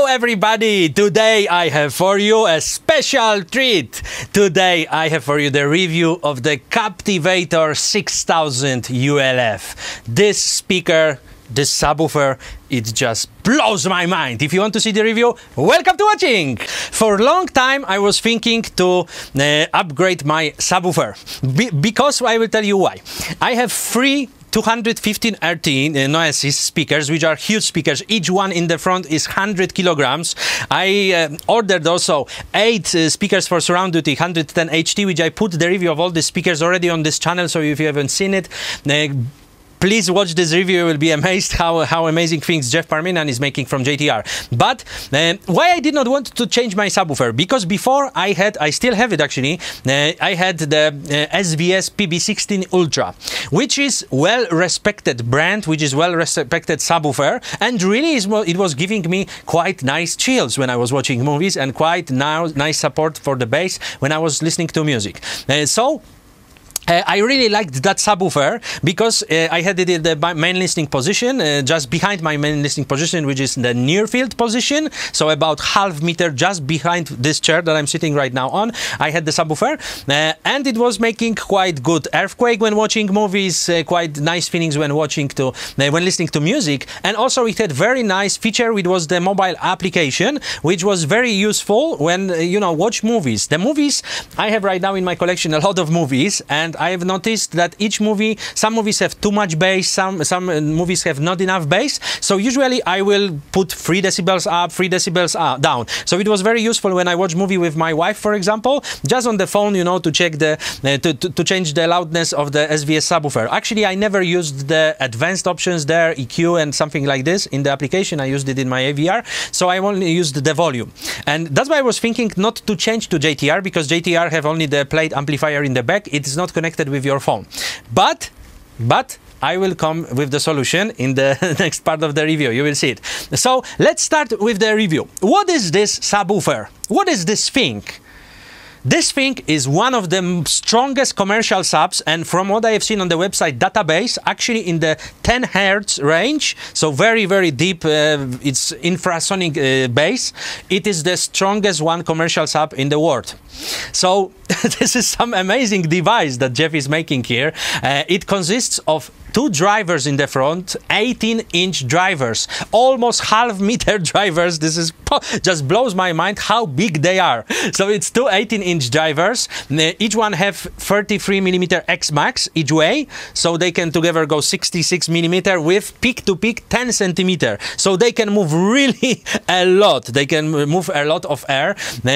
everybody! Today I have for you a special treat. Today I have for you the review of the Captivator 6000 ULF. This speaker, this subwoofer, it just blows my mind. If you want to see the review, welcome to watching! For a long time I was thinking to upgrade my subwoofer because I will tell you why. I have three 215 RT Noesis speakers, which are huge speakers. Each one in the front is 100 kilograms. I ordered also 8 speakers for surround duty, 110 HT, which I put the review of all the speakers already on this channel, so if you haven't seen it, please watch this review. You will be amazed how amazing things Jeff Parminan is making from JTR. But why I did not want to change my subwoofer? Because before I still have it actually, I had the SVS PB16 Ultra, which is well-respected brand, which is well-respected subwoofer, and really it was giving me quite nice chills when I was watching movies and quite nice support for the bass when I was listening to music. I really liked that subwoofer because I had it in the main listening position, just behind my main listening position, which is the near field position, so about half meter just behind this chair that I'm sitting right now on. I had the subwoofer, and it was making quite good earthquake when watching movies, quite nice feelings when listening to music, and also it had very nice feature, which was the mobile application, which was very useful when watch movies. The movies I have right now in my collection, a lot of movies, and I have noticed that some movies have too much bass, some movies have not enough bass, so usually I will put 3 decibels up, 3 decibels down. So it was very useful when I watch movie with my wife, for example, just on the phone, to check to change the loudness of the SVS subwoofer. Actually, I never used the advanced options there, EQ and something like this in the application. I used it in my AVR, so I only used the volume. And that's why I was thinking not to change to JTR, because JTR have only the plate amplifier in the back. It is not connected with your phone, but I will come with the solution in the next part of the review. You will see it. So let's start with the review. What is this subwoofer? What is this thing? This thing is one of the strongest commercial subs, and from what I have seen on the website database, actually in the 10 Hz range, so very, very deep, it's infrasonic bass, it is the strongest one commercial sub in the world. So this is some amazing device that Jeff is making here. It consists of 2 drivers in the front, 18-inch drivers, almost half-meter drivers. This is just blows my mind how big they are. So it's 2 18-inch drivers. Each one have 33mm X Max each way, so they can together go 66mm with peak to peak 10 cm. So they can move really a lot. They can move a lot of air.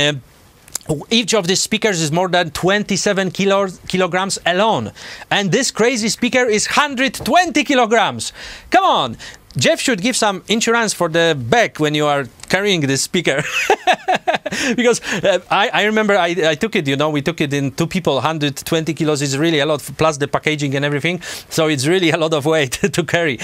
Each of these speakers is more than 27 kilograms alone. And this crazy speaker is 120 kilograms. Come on! Jeff should give some insurance for the back when you are carrying this speaker. Because I remember I took it, we took it in 2 people, 120 kilos is really a lot, plus the packaging and everything. So it's really a lot of weight to carry.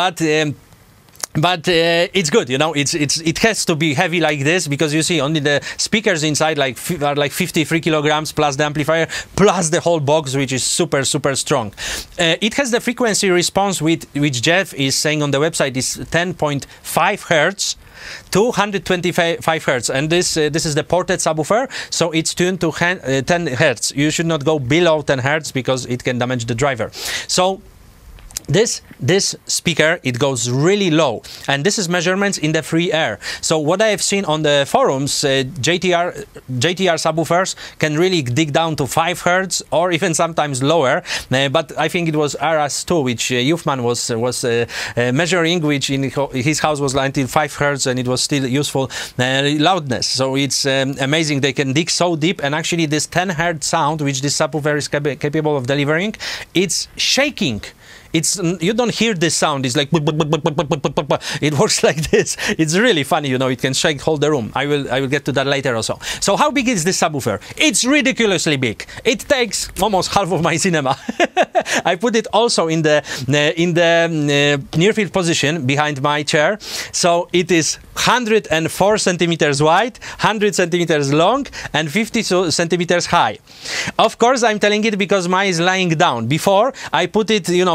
But it's good, it has to be heavy like this, because you see only the speakers inside are like 53 kilograms plus the amplifier plus the whole box, which is super, super strong. It has the frequency response which Jeff is saying on the website is 10.5 Hertz. 225 Hertz, and this is the ported subwoofer, so it's tuned to 10 Hertz. You should not go below 10 Hertz because it can damage the driver. So this speaker, it goes really low, and this is measurements in the free air. So what I have seen on the forums, JTR subwoofers can really dig down to 5 Hertz or even sometimes lower, but I think it was RS2 which Youthman was measuring, which in his house was until 5 Hertz, and it was still useful loudness. So it's amazing they can dig so deep, and actually this 10 Hertz sound which this subwoofer is capable of delivering, it's shaking. You don't hear this sound. It's like it works like this. It's really funny, it can shake whole the room. I will get to that later also. So how big is this subwoofer? It's ridiculously big. It takes almost half of my cinema. I put it also in the near field position behind my chair. So it is 104 centimeters wide, 100 centimeters long, and 50 centimeters high. Of course, I'm telling it because mine is lying down. Before, I put it,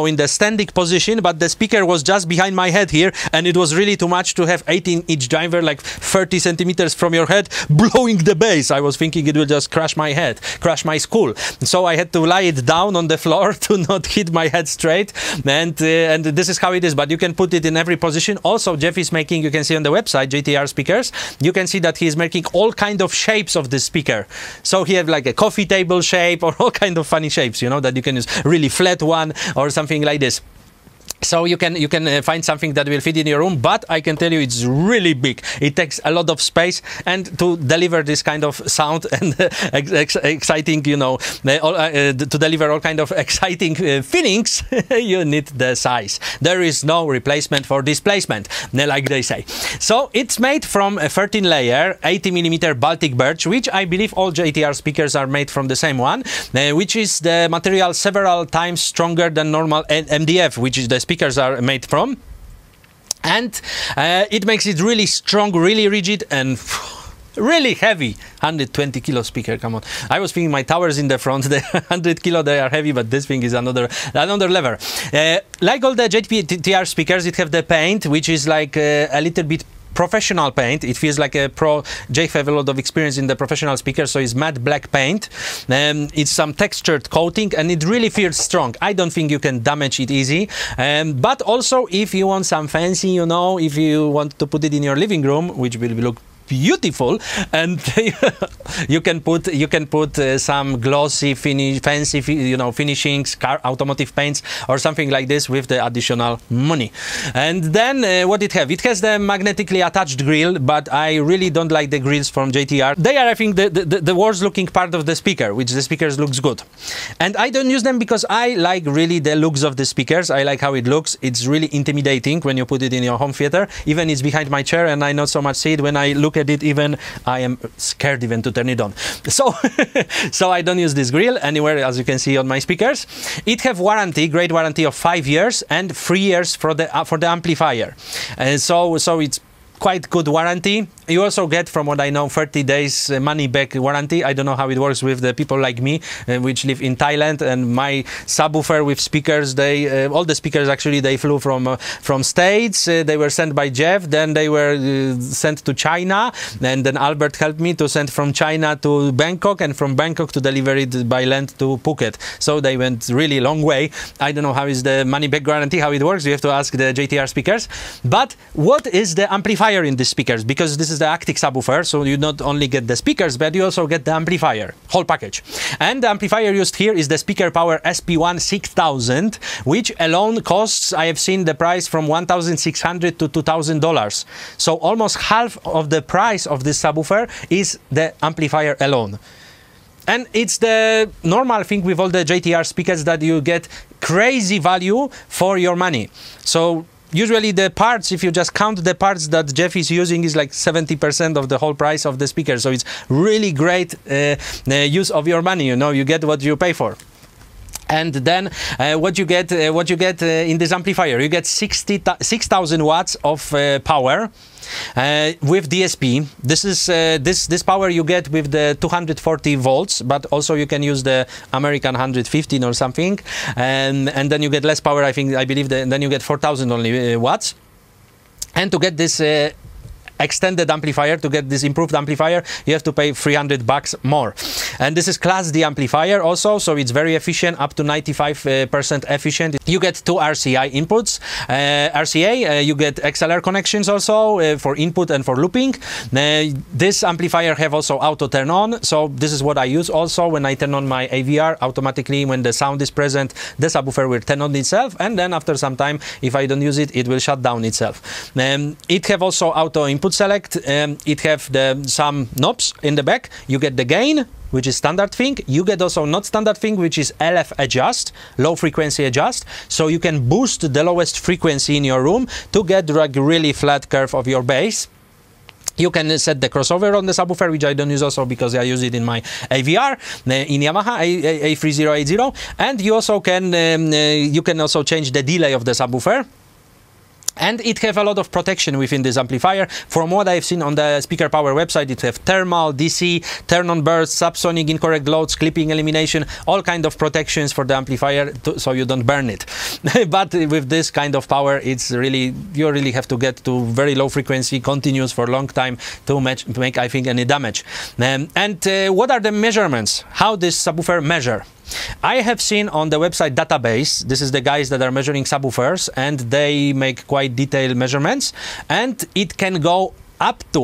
know, in the standing position, but the speaker was just behind my head here, and it was really too much to have 18-inch driver, like 30 centimeters from your head, blowing the bass. I was thinking it will just crash my head, crash my skull. So I had to lie it down on the floor to not hit my head straight, and this is how it is. But you can put it in every position. Also, Jeff is making, you can see on the website, JTR Speakers, you can see that he is making all kind of shapes of this speaker. So he have like a coffee table shape, or all kind of funny shapes, you know, that you can use, really flat one or something like this. So you can find something that will fit in your room, but I can tell you it's really big. It takes a lot of space, and to deliver this kind of sound and exciting, you know, to deliver all kind of exciting feelings, you need the size. There is no replacement for displacement, like they say. So it's made from a 13-layer 80mm Baltic birch, which I believe all JTR speakers are made from the same one, which is the material several times stronger than normal MDF, which is the speakers are made from, and it makes it really strong, really rigid, and really heavy. 120 kilo speaker, come on. I was thinking my towers in the front, the 100 kilo, they are heavy, but this thing is another level. Like all the JTR speakers, it have the paint, which is like a little bit professional paint. It feels like a pro. Jake have a lot of experience in the professional speakers, so it's matte black paint. It's some textured coating, and it really feels strong. I don't think you can damage it easy. But also, if you want some fancy, you know, if you want to put it in your living room, which will look beautiful, and you can put some glossy fancy you know, finishings, car automotive paints or something like this with the additional money. And then what it has the magnetically attached grill, but I really don't like the grills from JTR. They are, I think, the worst looking part of the speaker, which the speakers looks good, and I don't use them because I like really the looks of the speakers. I like how it looks. It's really intimidating when you put it in your home theater. Even it's behind my chair, and I not so much see it. When I look at it, even I am scared even to turn it on. So so I don't use this grill anywhere, as you can see on my speakers. It have warranty, great warranty of 5 years and 3 years for the amplifier, and so it's quite good warranty. You also get, from what I know, 30 days money back warranty. I don't know how it works with the people like me, which live in Thailand, and my subwoofer with speakers, they all the speakers actually, they flew from States. They were sent by Jeff, then they were sent to China, and then Albert helped me to send from China to Bangkok, and from Bangkok to deliver it by land to Phuket. So they went really long way. I don't know how is the money back guarantee, how it works. You have to ask the JTR speakers. But what is the amplifier in these speakers? Because this is the Actic subwoofer, so you not only get the speakers, but you also get the amplifier, whole package. And the amplifier used here is the Speaker Power SP1 6000, which alone costs, I have seen the price from $1,600 to $2,000. So almost half of the price of this subwoofer is the amplifier alone. And it's the normal thing with all the JTR speakers, that you get crazy value for your money. So usually the parts, if you just count the parts that Jeff is using, is like 70% of the whole price of the speaker. So it's really great use of your money. You know, you get what you pay for. And then what you get in this amplifier, you get 6,000 watts of power. With DSP, this is this power you get with the 240 volts, but also you can use the American 115 or something, and then you get less power. I believe then you get 4,000 only watts. And to get this extended amplifier, to get this improved amplifier, you have to pay $300 more. And this is Class D amplifier also, so it's very efficient, up to 95% efficient. You get 2 RCA inputs. You get XLR connections also for input and for looping. This amplifier have also auto turn on, so this is what I use also. When I turn on my AVR, automatically when the sound is present, the subwoofer will turn on itself, and then after some time, if I don't use it, it will shut down itself. It have also auto input select. It have some knobs in the back. You get the gain, which is standard thing. You get also not standard thing, which is LF adjust, low frequency adjust. So you can boost the lowest frequency in your room to get like really flat curve of your bass. You can set the crossover on the subwoofer, which I don't use also because I use it in my AVR in Yamaha A3080, and you also can also change the delay of the subwoofer. And it have a lot of protection within this amplifier. From what I've seen on the Speaker Power website, it have thermal, DC, turn-on burst, subsonic, incorrect loads, clipping elimination, all kind of protections for the amplifier so you don't burn it. But with this kind of power, it's really, you really have to get to very low frequency, continuous for a long time to make, I think, any damage. What are the measurements? How this subwoofer measure? I have seen on the website Database, this is the guys that are measuring subwoofers, and they make quite detailed measurements, and it can go up to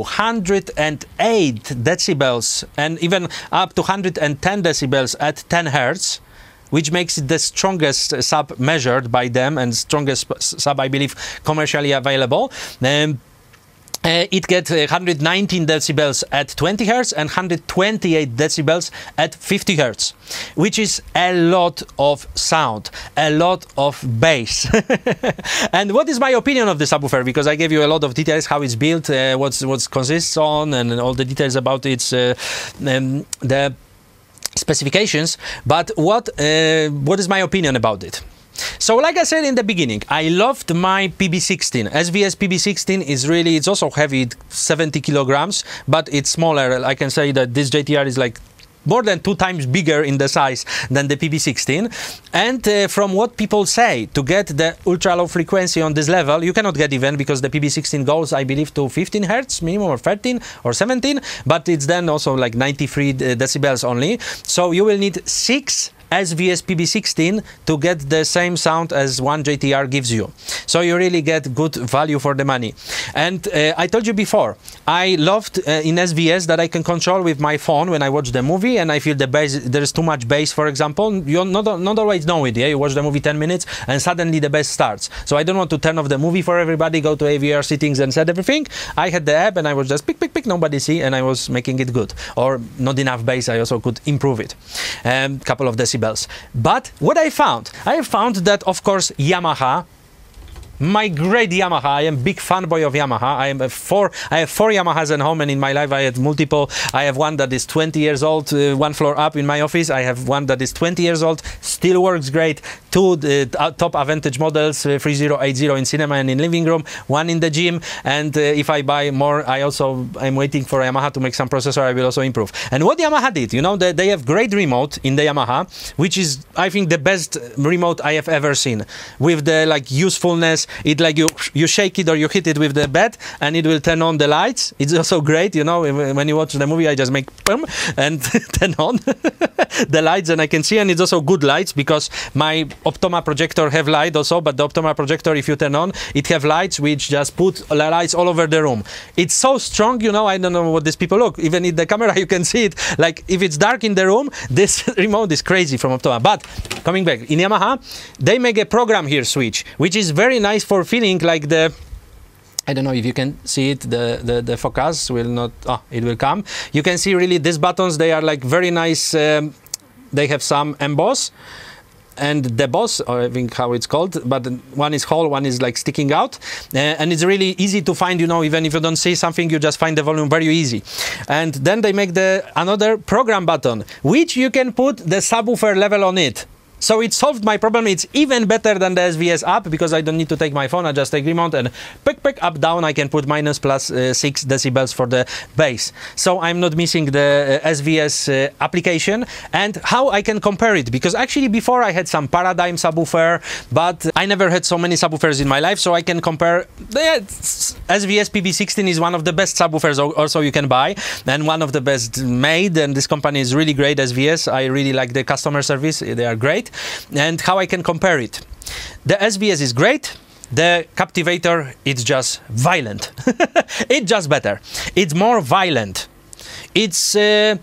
108 decibels and even up to 110 decibels at 10 hertz, which makes it the strongest sub measured by them and strongest sub, I believe, commercially available. It gets 119 decibels at 20 hertz and 128 decibels at 50 hertz, which is a lot of sound, a lot of bass. And what is my opinion of the subwoofer? Because I gave you a lot of details, how it's built, what consists on, and all the details about its the specifications. But what is my opinion about it? So like I said in the beginning, I loved my PB16. SVS PB16 is really, it's also heavy, 70 kilograms, but it's smaller. I can say that this JTR is like more than 2 times bigger in the size than the PB16. And from what people say, to get the ultra low frequency on this level, you cannot get even, because the PB16 goes, I believe, to 15 hertz minimum, or 13 or 17, but it's then also like 93 decibels only. So you will need 6 SVS PB16 to get the same sound as one JTR gives you. So you really get good value for the money. And I told you before, I loved in SVS that I can control with my phone when I watch the movie and I feel the bass, there's too much bass, for example. You not always know it, yeah? You watch the movie 10 minutes and suddenly the bass starts. So I don't want to turn off the movie for everybody, go to AVR settings and set everything. I had the app and I was just pick, nobody see, and I was making it good. Or not enough bass, I also could improve it. Couple of decibels. But what I found that, of course, Yamaha, my great Yamaha, I am big fanboy of Yamaha. I have 4 Yamahas at home, and in my life I had multiple. I have one that is 20 years old, 1 floor up in my office. I have one that is 20 years old, still works great. 2 top Avantage models, 3080 in cinema and in living room, 1 in the gym. And if I buy more, I'm waiting for Yamaha to make some processor. I will also improve. And what Yamaha did, you know, they have great remote in the Yamaha, which is, I think, the best remote I have ever seen, with the like usefulness. It like you shake it or you hit it with the bat and it will turn on the lights. It's also great, you know, when you watch the movie, I just make boom and turn on the lights, and I can see. And it's also good lights, because my Optoma projector have light also, but the Optoma projector, if you turn on, it have lights which just put lights all over the room. It's so strong, you know, I don't know what these people look. Even in the camera you can see it. Like if it's dark in the room, this remote is crazy from Optoma. But coming back, in Yamaha, they make a program here switch, which is very nice for feeling like the, I don't know if you can see it, the focus will not, it will come. You can see really these buttons, they are like very nice, they have some emboss and deboss, or I think how it's called, but one is whole, one is like sticking out, and it's really easy to find, you know, even if you don't see something, you just find the volume very easy. And then they make another program button, which you can put the subwoofer level on it. So it solved my problem. It's even better than the SVS app, because I don't need to take my phone. I just take remote and pick, up, down. I can put minus plus 6 decibels for the bass. So I'm not missing the SVS application. And how I can compare it? Because actually before I had some Paradigm subwoofer, but I never had so many subwoofers in my life. So I can compare. SVS PB16 is one of the best subwoofers also you can buy, and one of the best made. And this company is really great, SVS. I really like the customer service. They are great. And how I can compare it? The SVS is great. The Captivator, it's just violent. It's just better. It's more violent. It's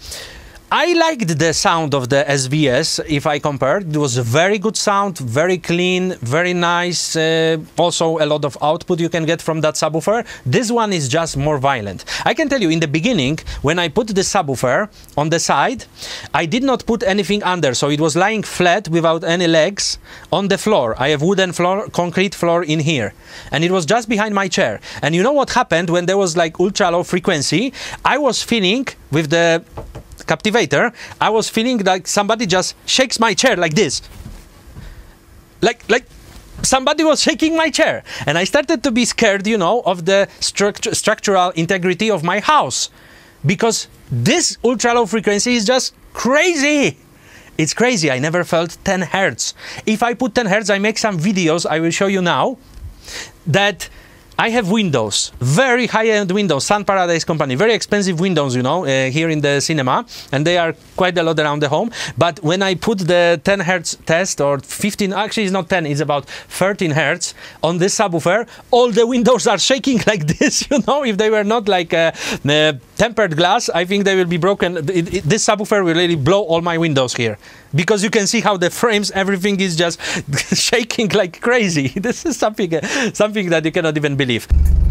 I liked the sound of the SVS. If I compared, it was a very good sound, very clean, very nice. Also a lot of output you can get from that subwoofer. This one is just more violent. I can tell you, in the beginning, when I put the subwoofer on the side, I did not put anything under, so it was lying flat without any legs on the floor. I have wooden floor, concrete floor in here, and it was just behind my chair. And you know what happened when there was like ultra low frequency? I was feeling with the Captivator, I was feeling like somebody just shakes my chair like this. Like somebody was shaking my chair, and I started to be scared, you know, of the structural integrity of my house, because this ultra low frequency is just crazy. It's crazy. I never felt 10 hertz. If I put 10 hertz, I make some videos I will show you now, that I have windows, very high-end windows, Sun Paradise company, very expensive windows, you know, here in the cinema, and they are quite a lot around the home. But when I put the 10 hertz test, or 15, actually it's not 10, it's about 13 hertz on this subwoofer, all the windows are shaking like this, you know. If they were not like tempered glass, I think they will be broken. This subwoofer will really blow all my windows here, because you can see how the frames, everything is just shaking like crazy. This is something that you cannot even believe.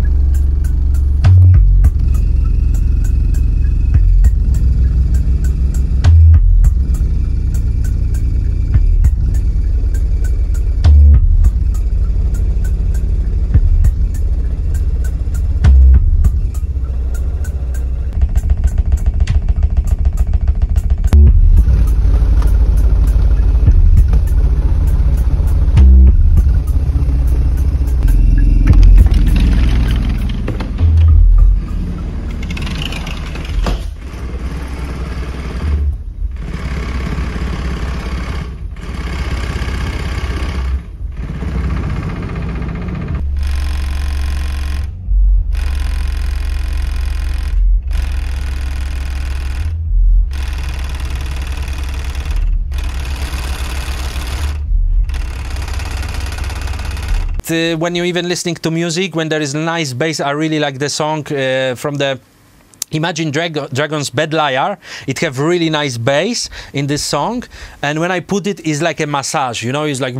When you're even listening to music, when there is nice bass, I really like the song from the Imagine Dragons Bad Liar. It have really nice bass in this song, and when I put it, it's like a massage, you know, it's like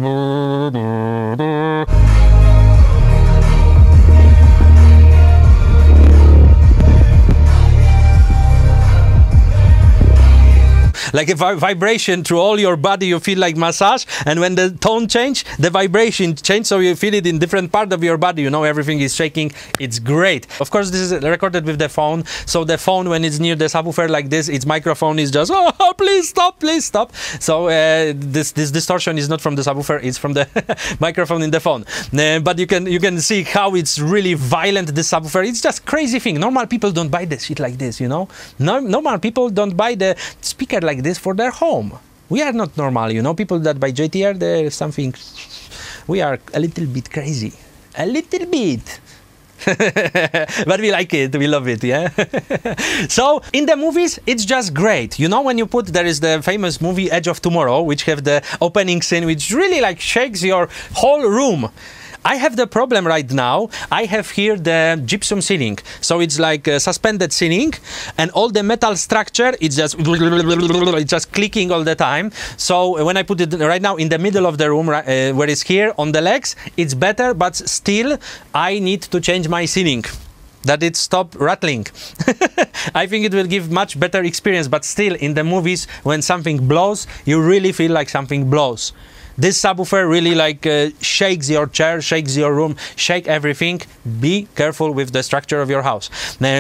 like a vibration through all your body. You feel like massage, and when the tone change, the vibration change, so you feel it in different part of your body, you know, everything is shaking. It's great. Of course, this is recorded with the phone, so the phone, when it's near the subwoofer like this, its microphone is just, oh, please stop, please stop. So this distortion is not from the subwoofer, it's from the microphone in the phone. But you can see how it's really violent, this subwoofer. It's just crazy thing. Normal people don't buy this shit like this, you know. Normal people don't buy the speaker like this for their home. We are not normal, you know. People that buy JTR, there's something, we are a little bit crazy, a little bit. But we like it, we love it, yeah. So in the movies, it's just great, you know. When you put, there is the famous movie Edge of Tomorrow, which have the opening scene, which really like shakes your whole room. I have the problem right now. I have here the gypsum ceiling, so it's like a suspended ceiling, and all the metal structure, it's just clicking all the time. So when I put it right now in the middle of the room, where it's here on the legs, it's better, but still I need to change my ceiling, that it stop rattling. I think it will give much better experience, but still in the movies, when something blows, you really feel like something blows. This subwoofer really like shakes your chair, shakes your room, shake everything. Be careful with the structure of your house.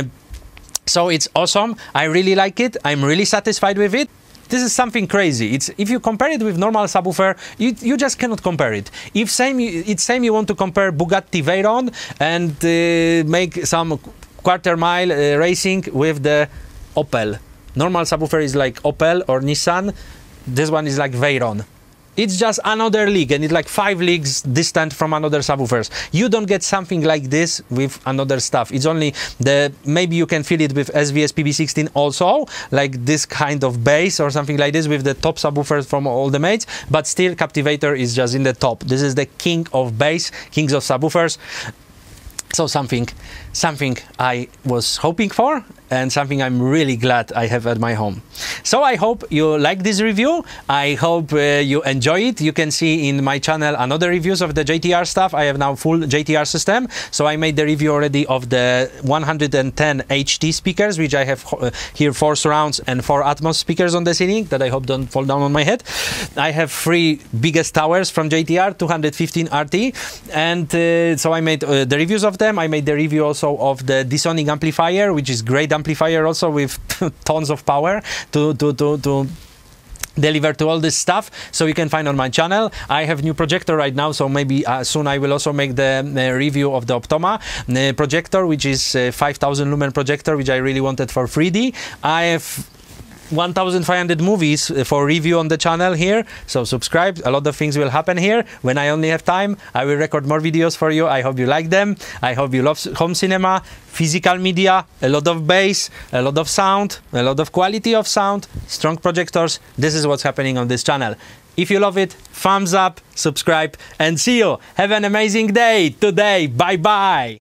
So it's awesome. I really like it. I'm really satisfied with it. This is something crazy. It's, if you compare it with normal subwoofer, you just cannot compare it. If you want to compare Bugatti Veyron and make some quarter-mile racing with the Opel. Normal subwoofer is like Opel or Nissan. This one is like Veyron. It's just another league, and it's like 5 leagues distant from another subwoofers. You don't get something like this with another stuff. It's only the, maybe you can feel it with SVS PB16 also, like this kind of bass or something like this with the top subwoofers from all the mates, but still Captivator is just in the top. This is the king of bass, kings of subwoofers. So something I was hoping for, and something I'm really glad I have at my home. So I hope you like this review. I hope you enjoy it. You can see in my channel another reviews of the JTR stuff. I have now full JTR system. So I made the review already of the 110 HT speakers, which I have here 4 surrounds and 4 Atmos speakers on the ceiling that I hope don't fall down on my head. I have 3 biggest towers from JTR, 215 RT. And so I made the reviews of them. I made the review also of the D-Sonic amplifier, which is great amplifier also with tons of power to deliver to all this stuff, so you can find on my channel. I have new projector right now, so maybe soon I will also make the review of the Optoma projector, which is 5000 lumen projector, which I really wanted for 3D. I have 1500 movies for review on the channel here, so subscribe. A lot of things will happen here. When I only have time, I will record more videos for you. I hope you like them. I hope you love home cinema, physical media, a lot of bass, a lot of sound, a lot of quality of sound, strong projectors. This is what's happening on this channel. If you love it, thumbs up, subscribe, and see you. Have an amazing day today. Bye bye.